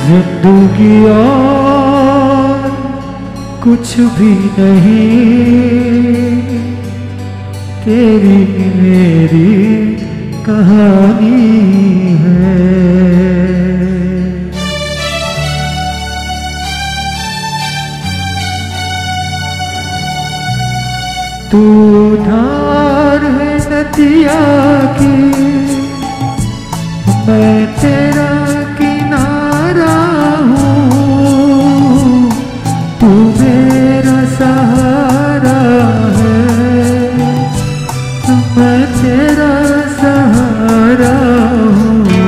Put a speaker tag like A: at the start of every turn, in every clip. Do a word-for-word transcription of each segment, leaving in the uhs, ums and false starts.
A: जिंदगी और कुछ भी नहीं, तेरी मेरी कहानी है। तू धार है नदिया की, मैं तेरा किनारा हूँ, तू मेरा सहारा है, मैं तेरा सहारा हूँ।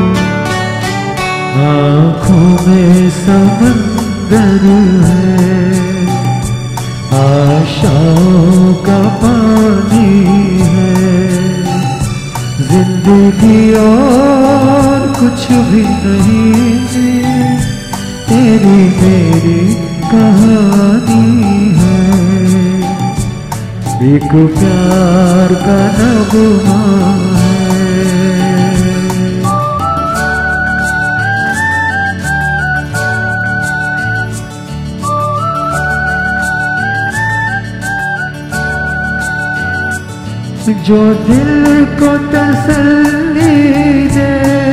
A: आँखों में समंदर है, आशाओं का पानी है, जिंदगी और कुछ भी नहीं, तेरी मेरी कहानी है। एक प्यार का नगमा जो दिल को तसल्ली दे,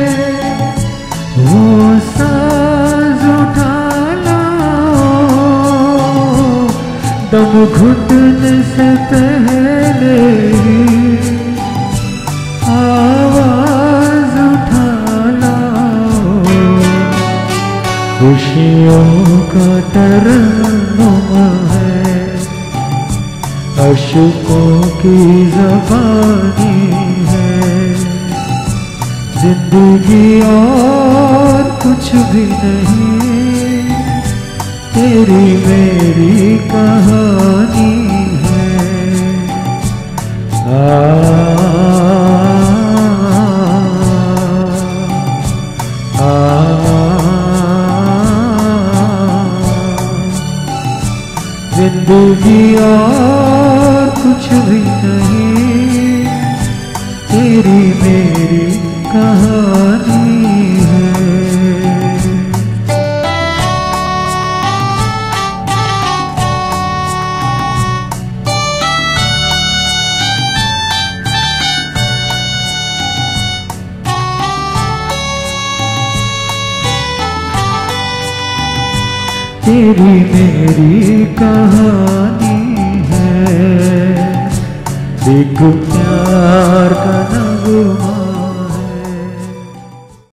A: वो साज उठा लाओ, दम घुटने से पहले आवाज उठा लाओ। खुशियों का तरन्नुम है, अशकों की ज़बानी है, जिंदगी और कुछ भी नहीं, तेरी मेरी कहानी है। आ, आ, जिंदगी और कुछ भी नहीं, तेरी मेरी कहानी है। तेरी मेरी कहानी है, एक प्यार का नगमा।